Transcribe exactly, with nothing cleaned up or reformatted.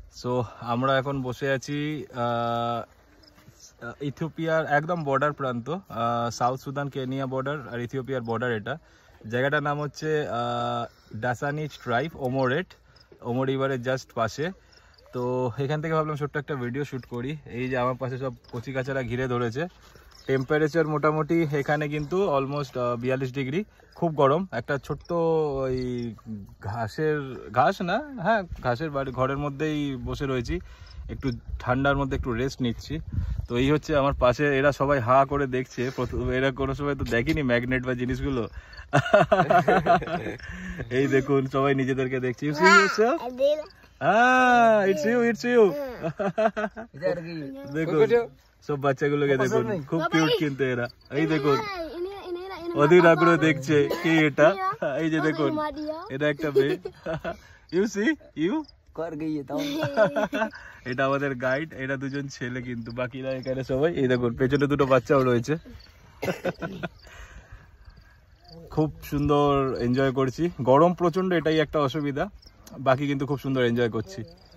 So আমরা এখন বসে আছি ইথিওপিয়ার একদম বর্ডার প্রান্ত, সাউথ সুদান কেনিয়া বর্ডার আর ইথিওপিয়ার বর্ডার। এটা জায়গাটার নাম হচ্ছে ডাসানিচ ট্রাইব, ওমো রেট, ওমো রিভারের জাস্ট পাশে। তো এখান থেকে ভাবলাম ছোট্ট একটা ভিডিও শ্যুট করি। এই যে আমার পাশে সব কচি কাচারা ঘিরে ধরেছে। টেম্পারেচার মোটামুটি এখানে কিন্তু অলমোস্ট বিয়াল্লিশ ডিগ্রি, খুব গরম। একটা ছোট্ট ওই ঘাসের ঘাস না হ্যাঁ ঘাসের বাড়ি ঘরের মধ্যেই বসে রয়েছি, একটু ঠান্ডার মধ্যে একটু রেস্ট নিচ্ছি। তো এই হচ্ছে আমার পাশে, এরা সবাই হা করে দেখছে, এরা কোনো সময় তো দেখেনি ম্যাগনেট বা জিনিসগুলো। এই দেখুন সবাই নিজেদেরকে দেখছি। ইটস ইউ ইটস ইউ দেখুন সব বাচ্চাগুলোকে দেখুন, খুব কিউট কিন্তু এরা। এই দেখুন অধীর আগ্রহ দেখছে কি এটা। এই যে দেখুন এটা একটা মেয়ে, ইউ সি ইউ এটা আমাদের গাইড, এটা দুজন ছেলে কিন্তু, বাকিরা এখানে সবাই। এই দেখুন পেছনে দুটো বাচ্চাও রয়েছে। খুব সুন্দর এনজয় করছি। গরম প্রচন্ড, এটাই একটা অসুবিধা, বাকি কিন্তু খুব সুন্দর এনজয় করছি।